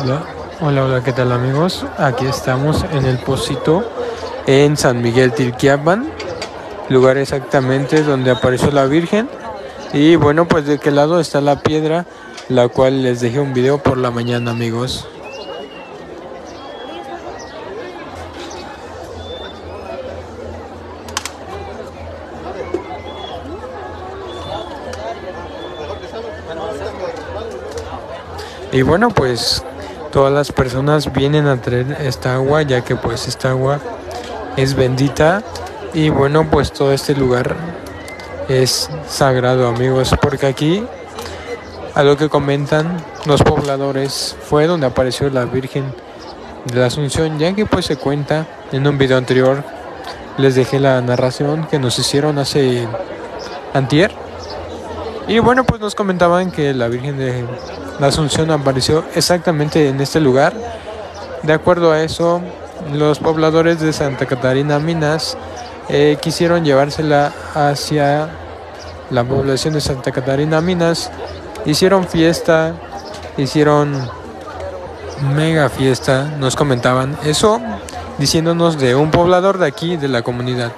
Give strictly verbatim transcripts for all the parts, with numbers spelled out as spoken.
Hola, hola, hola, ¿qué tal amigos? Aquí estamos en el Pocito, en San Miguel Tilquiapan, lugar exactamente donde apareció la Virgen. Y bueno, pues de qué lado está la piedra, la cual les dejé un video por la mañana, amigos. Y bueno, pues todas las personas vienen a traer esta agua, ya que pues esta agua es bendita. Y bueno, pues todo este lugar es sagrado, amigos, porque aquí, a lo que comentan los pobladores, fue donde apareció la Virgen de la Asunción, ya que pues se cuenta en un video anterior, les dejé la narración que nos hicieron hace antier. Y bueno, pues nos comentaban que la Virgen de la Asunción apareció exactamente en este lugar. De acuerdo a eso, los pobladores de Santa Catarina Minas eh, quisieron llevársela hacia la población de Santa Catarina Minas. Hicieron fiesta, hicieron mega fiesta, nos comentaban eso, diciéndonos de un poblador de aquí, de la comunidad.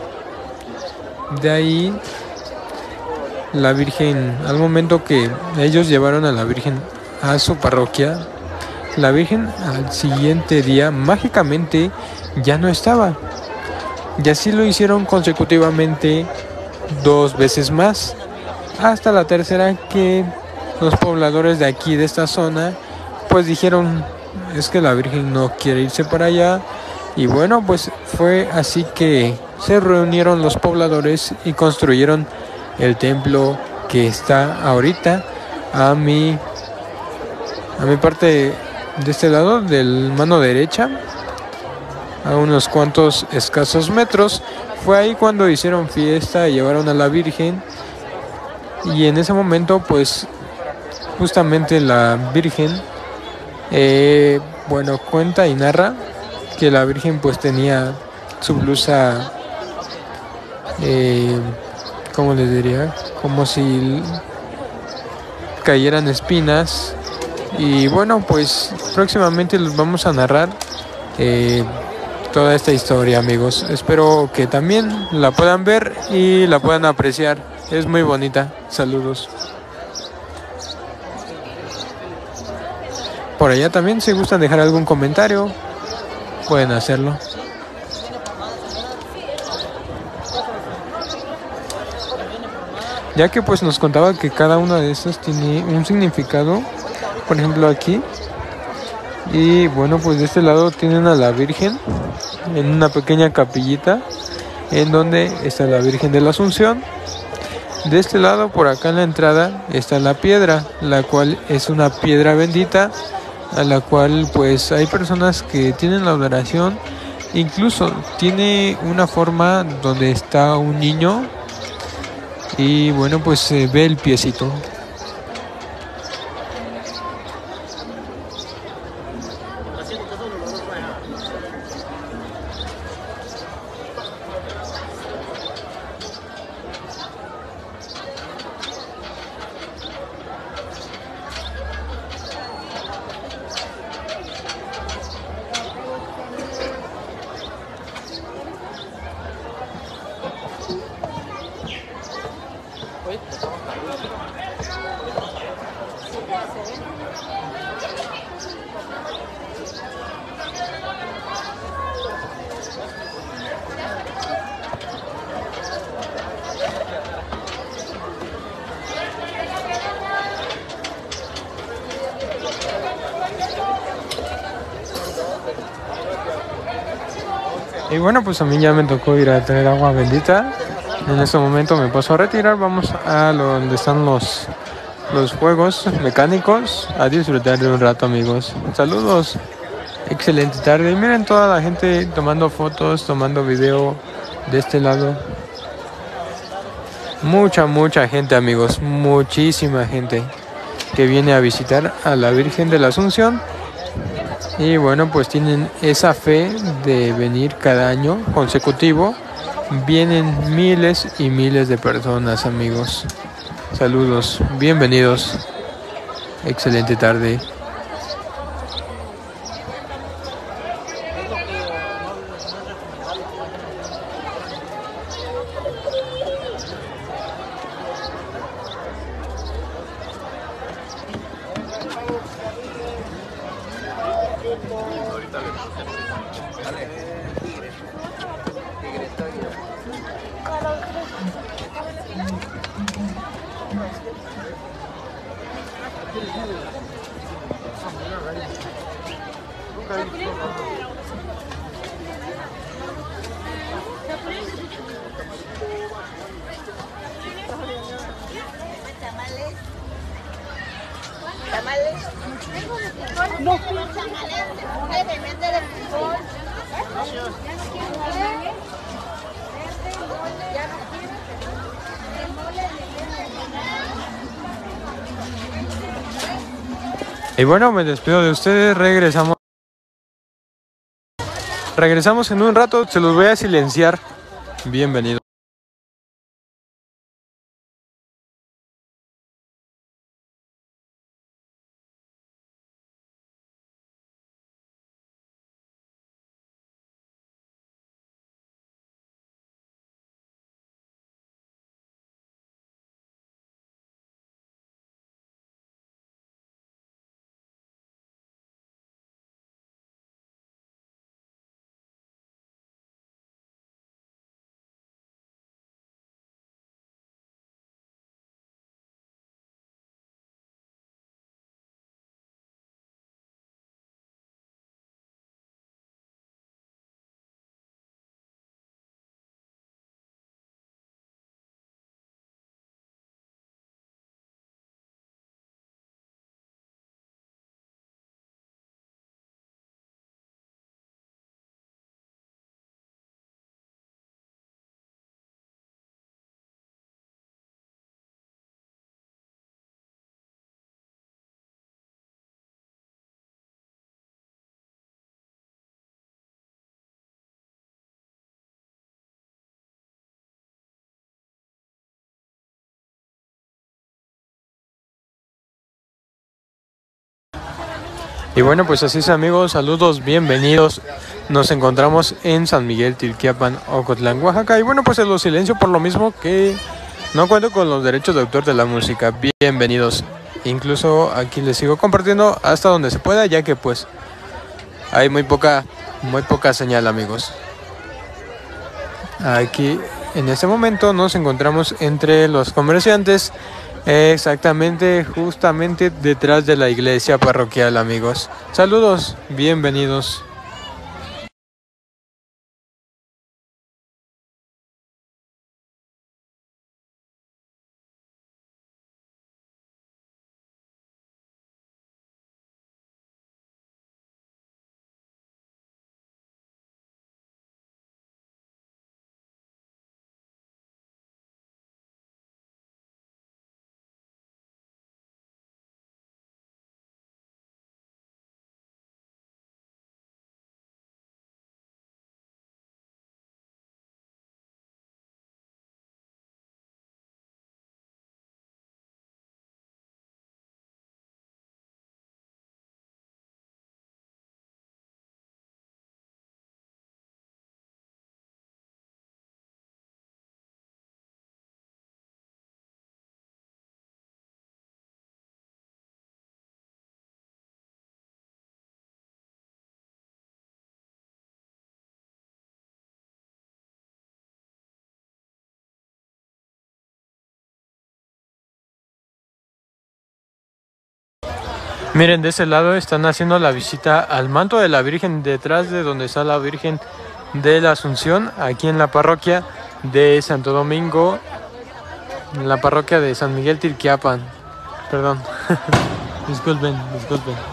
De ahí, la Virgen, al momento que ellos llevaron a la Virgen a su parroquia, la Virgen al siguiente día mágicamente ya no estaba. Y así lo hicieron consecutivamente dos veces más, hasta la tercera, que los pobladores de aquí, de esta zona, pues dijeron, es que la Virgen no quiere irse para allá. Y bueno, pues fue así que se reunieron los pobladores y construyeron el templo que está ahorita a mi a mi parte de este lado, del mano derecha, a unos cuantos escasos metros. Fue ahí cuando hicieron fiesta y llevaron a la Virgen. Y en ese momento, pues justamente la Virgen, eh, bueno, cuenta y narra que la Virgen pues tenía su blusa, eh, ¿cómo les diría? Como si cayeran espinas. Y bueno, pues próximamente les vamos a narrar eh, toda esta historia, amigos. Espero que también la puedan ver y la puedan apreciar. Es muy bonita. Saludos. Por allá también, si gustan dejar algún comentario, pueden hacerlo. Ya que pues nos contaba que cada una de estas tiene un significado. Por ejemplo aquí, y bueno, pues de este lado tienen a la Virgen en una pequeña capillita en donde está la Virgen de la Asunción. De este lado, por acá en la entrada, está la piedra, la cual es una piedra bendita, a la cual pues hay personas que tienen la adoración. Incluso tiene una forma donde está un niño y bueno, pues se ve el piecito. Y bueno, pues a mí ya me tocó ir a traer agua bendita. En este momento me paso a retirar. Vamos a lo donde están los, los juegos mecánicos. A disfrutar de un rato, amigos. Saludos. Excelente tarde. Y miren toda la gente tomando fotos, tomando video de este lado. Mucha, mucha gente, amigos. Muchísima gente que viene a visitar a la Virgen de la Asunción. Y bueno, pues tienen esa fe de venir cada año consecutivo. Vienen miles y miles de personas, amigos. Saludos, bienvenidos. Excelente tarde. Tamales. No. Tamales. Levemente de frijol. Y bueno, me despido de ustedes, regresamos. Regresamos en un rato, se los voy a silenciar. Bienvenido. Y bueno, pues así es, amigos, saludos, bienvenidos. Nos encontramos en San Miguel Tilquiapan, Ocotlán, Oaxaca. Y bueno, pues se los silencio por lo mismo que no cuento con los derechos de autor de la música. Bienvenidos. Incluso aquí les sigo compartiendo hasta donde se pueda, ya que pues hay muy poca, muy poca señal, amigos. Aquí en este momento nos encontramos entre los comerciantes, exactamente, justamente detrás de la iglesia parroquial, amigos. Saludos, bienvenidos. Miren, de ese lado están haciendo la visita al manto de la Virgen, detrás de donde está la Virgen de la Asunción, aquí en la parroquia de Santo Domingo, en la parroquia de San Miguel Tilquiapan. Perdón. Disculpen, disculpen.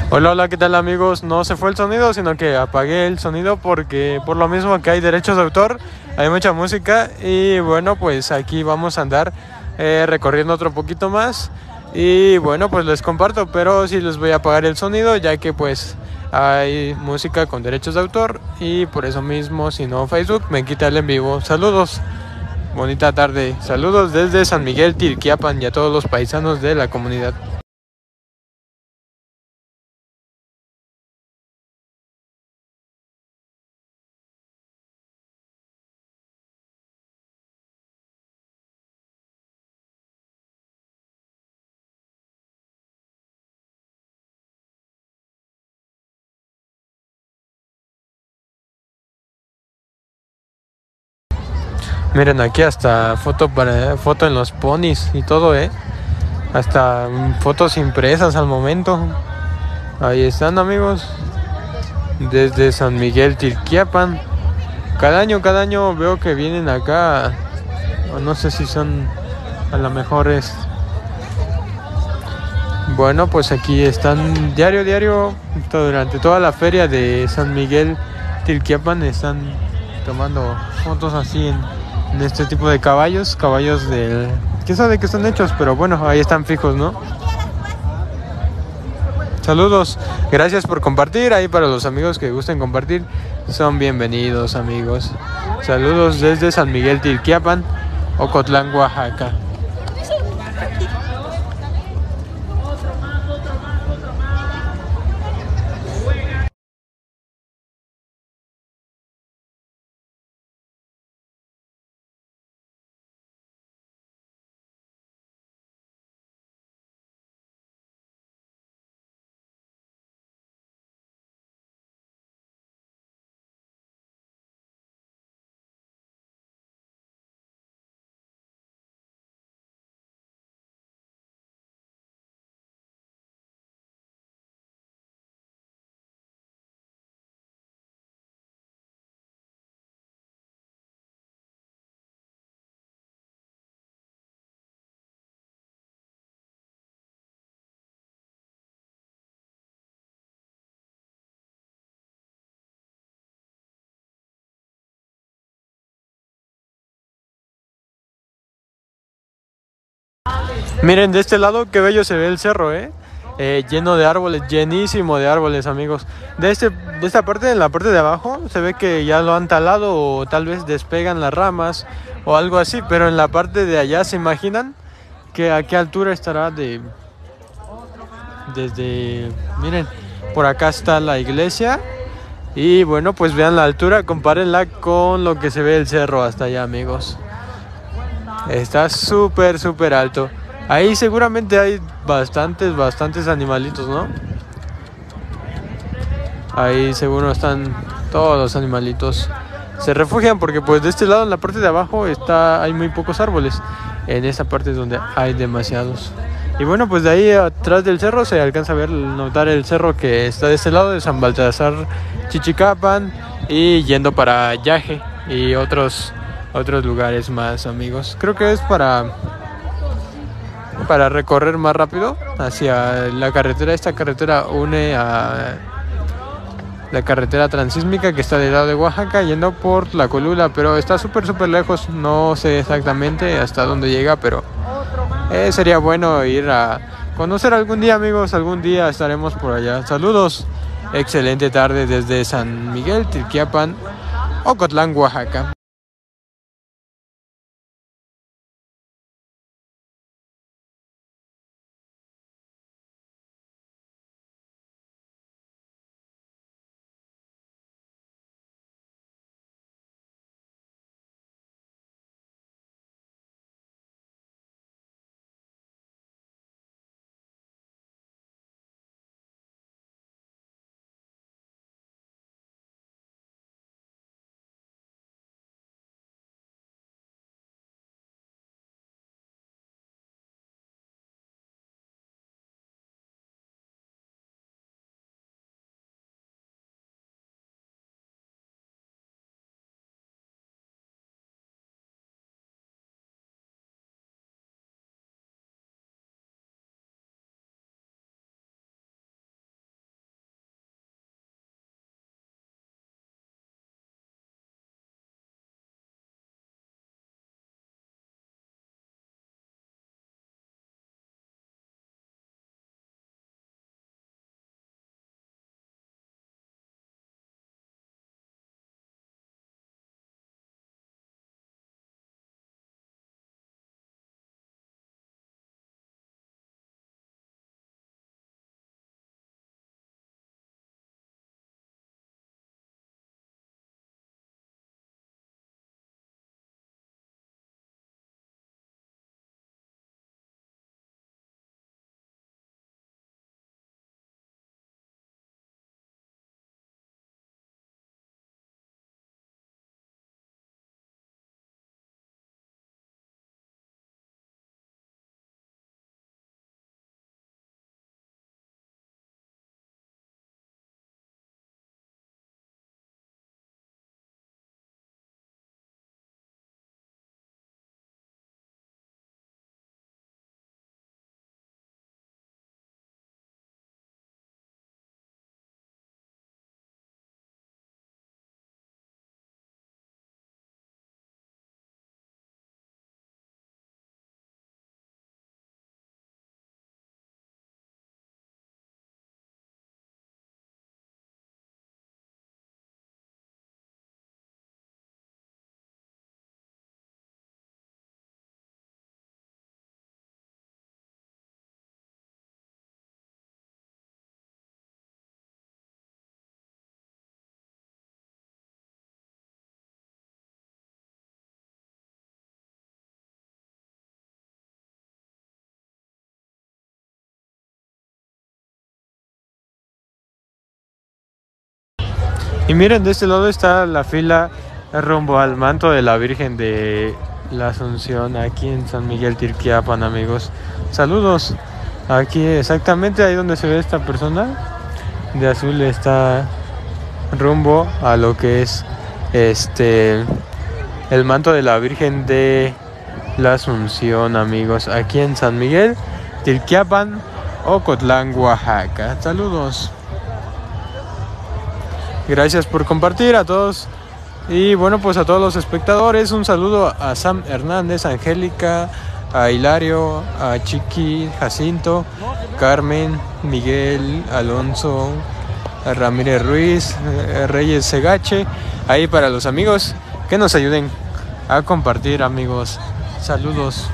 Hola, hola, ¿qué tal amigos? No se fue el sonido, sino que apagué el sonido porque por lo mismo que hay derechos de autor, hay mucha música y bueno, pues aquí vamos a andar eh, recorriendo otro poquito más y bueno, pues les comparto, pero sí les voy a apagar el sonido ya que pues hay música con derechos de autor y por eso mismo, si no Facebook me quita el en vivo. Saludos, bonita tarde, saludos desde San Miguel Tilquiapan y a todos los paisanos de la comunidad. Miren aquí hasta foto para foto en los ponis y todo, eh. Hasta mm, fotos impresas al momento. Ahí están amigos. Desde San Miguel Tilquiapan. Cada año, cada año veo que vienen acá. O no sé si son a lo mejor es. Bueno, pues aquí están diario, diario. todo- Durante toda la feria de San Miguel Tilquiapan están tomando fotos así en, en este tipo de caballos. Caballos del... ¿Quién sabe de qué están hechos? Pero bueno, ahí están fijos, ¿no? Saludos, gracias por compartir. Ahí para los amigos que gusten compartir, son bienvenidos amigos. Saludos desde San Miguel Tilquiapan, Ocotlán, Oaxaca. Miren de este lado qué bello se ve el cerro, ¿eh? Eh, lleno de árboles, llenísimo de árboles, amigos. De, este, de esta parte, en la parte de abajo, se ve que ya lo han talado o tal vez despegan las ramas o algo así, pero en la parte de allá, ¿se imaginan que a qué altura estará de... Desde... Miren, por acá está la iglesia y bueno, pues vean la altura, compárenla con lo que se ve el cerro hasta allá, amigos. Está súper, súper alto. Ahí seguramente hay bastantes, bastantes animalitos, ¿no? Ahí seguro están todos los animalitos. Se refugian porque pues de este lado, en la parte de abajo, está, hay muy pocos árboles. En esta parte es donde hay demasiados. Y bueno, pues de ahí atrás del cerro se alcanza a ver, notar el cerro que está de este lado de San Baltasar Chichicapan y yendo para Yaje y otros, otros lugares más, amigos. Creo que es para... para recorrer más rápido hacia la carretera. Esta carretera une a la carretera transísmica que está del lado de Oaxaca yendo por la Colula, pero está súper súper lejos, no sé exactamente hasta dónde llega, pero eh, sería bueno ir a conocer algún día, amigos. Algún día estaremos por allá. Saludos, excelente tarde desde San Miguel Tilquiapan, Ocotlán, Oaxaca. Y miren, de este lado está la fila rumbo al manto de la Virgen de la Asunción, aquí en San Miguel Tirquiapan, amigos. Saludos. Aquí exactamente ahí donde se ve esta persona de azul está rumbo a lo que es este el manto de la Virgen de la Asunción, amigos, aquí en San Miguel Tirquiapan, Ocotlán, Oaxaca. Saludos. Gracias por compartir a todos. Y bueno, pues a todos los espectadores, un saludo a Sam Hernández, a Angélica, a Hilario, a Chiqui, Jacinto, Carmen, Miguel, Alonso, a Ramírez Ruiz, a Reyes Segache. Ahí para los amigos que nos ayuden a compartir, amigos. Saludos.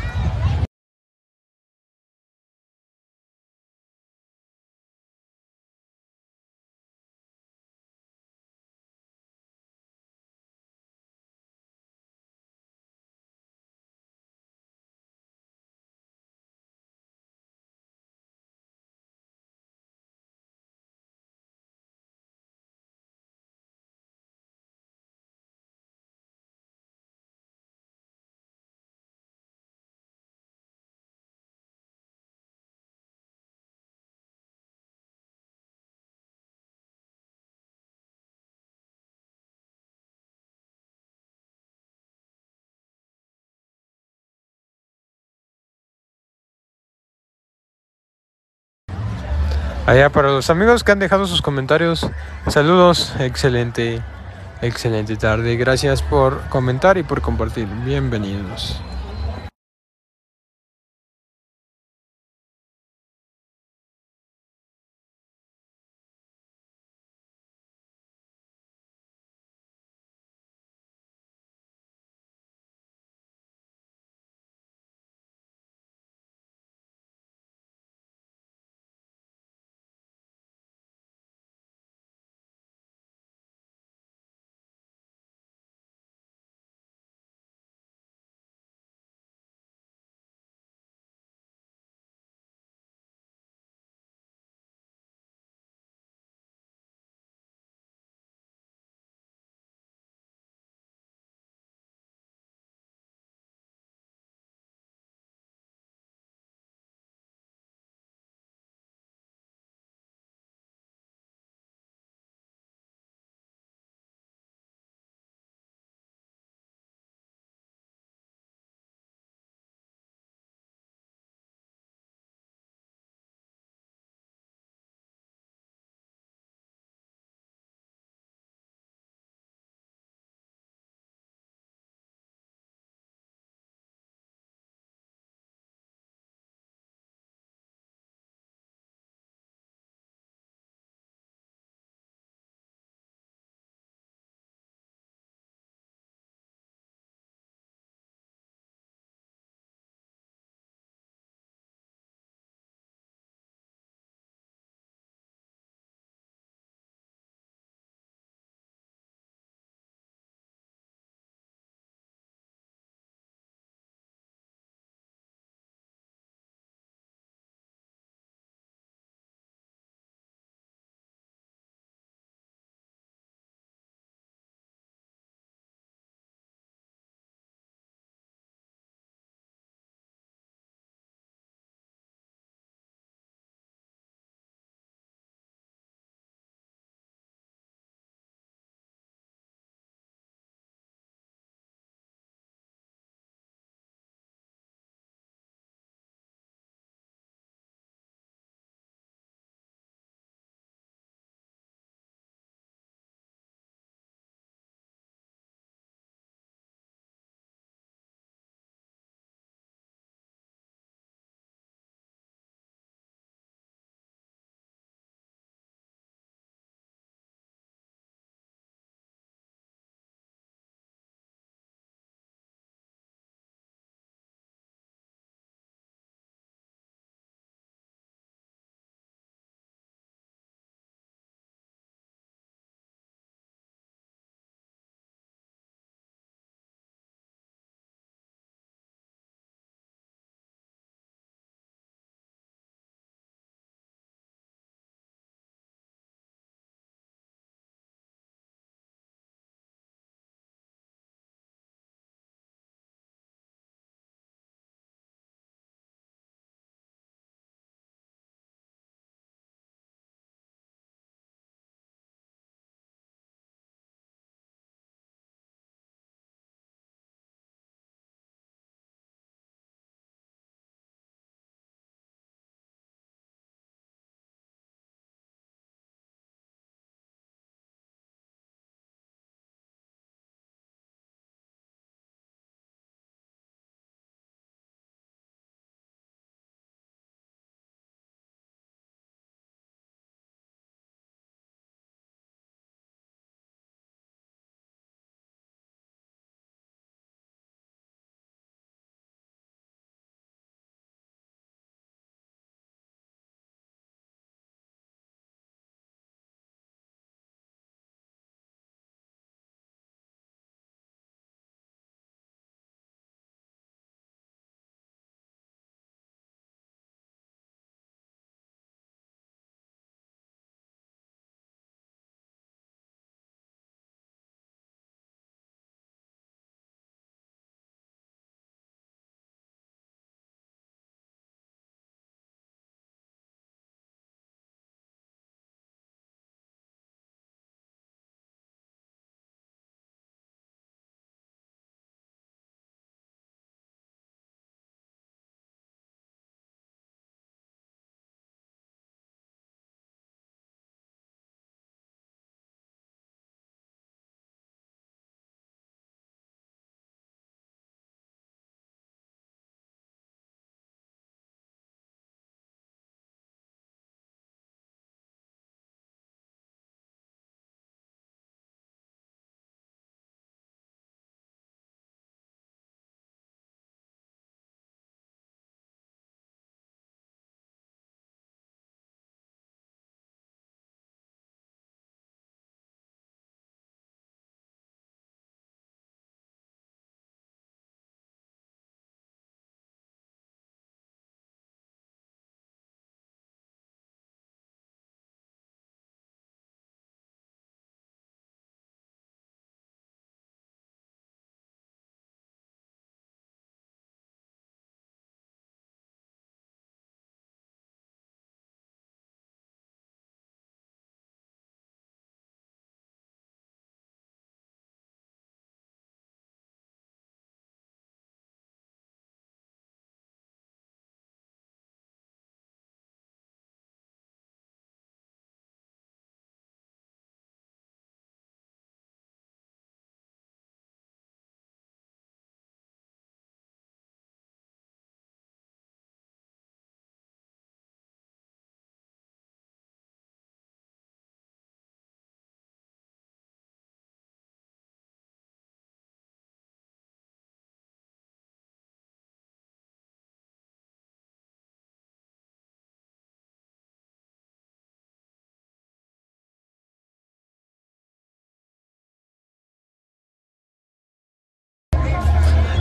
Allá para los amigos que han dejado sus comentarios, saludos, excelente, excelente tarde. Gracias por comentar y por compartir. Bienvenidos.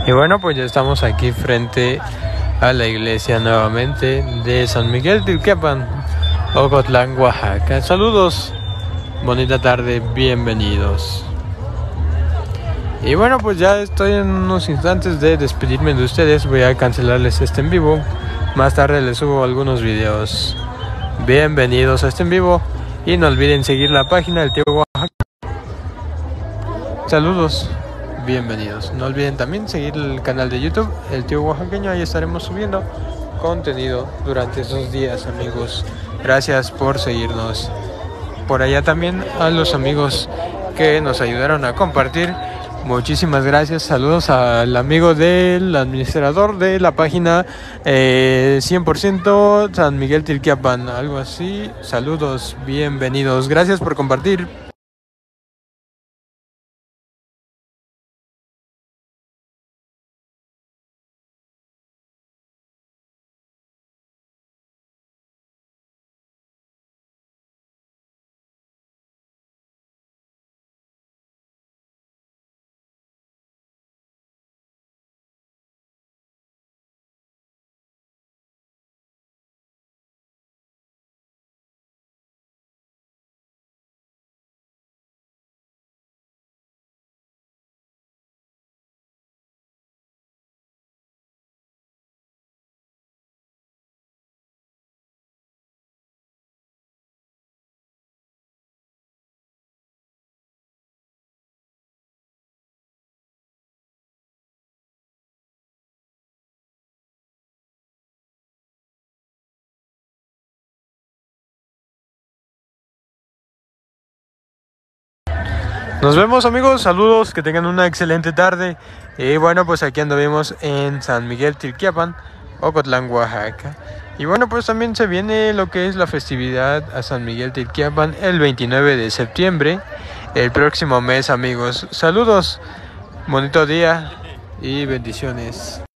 Y bueno, pues ya estamos aquí frente a la iglesia nuevamente de San Miguel Tilquepan, Ocotlán, Oaxaca. Saludos, bonita tarde, bienvenidos. Y bueno, pues ya estoy en unos instantes de despedirme de ustedes. Voy a cancelarles este en vivo. Más tarde les subo algunos videos. Bienvenidos a este en vivo. Y no olviden seguir la página del Tío Oaxaca. Saludos, bienvenidos. No olviden también seguir el canal de YouTube, el Tío Oaxaqueño. Ahí estaremos subiendo contenido durante esos días, amigos. Gracias por seguirnos. Por allá también a los amigos que nos ayudaron a compartir. Muchísimas gracias. Saludos al amigo del administrador de la página eh, cien por ciento San Miguel Tilquepan, algo así. Saludos, bienvenidos. Gracias por compartir. Nos vemos, amigos, saludos, que tengan una excelente tarde. Y bueno, pues aquí anduvimos en San Miguel Tilquepan, Ocotlán, Oaxaca. Y bueno, pues también se viene lo que es la festividad a San Miguel Tilquepan el veintinueve de septiembre, el próximo mes, amigos. Saludos, bonito día y bendiciones.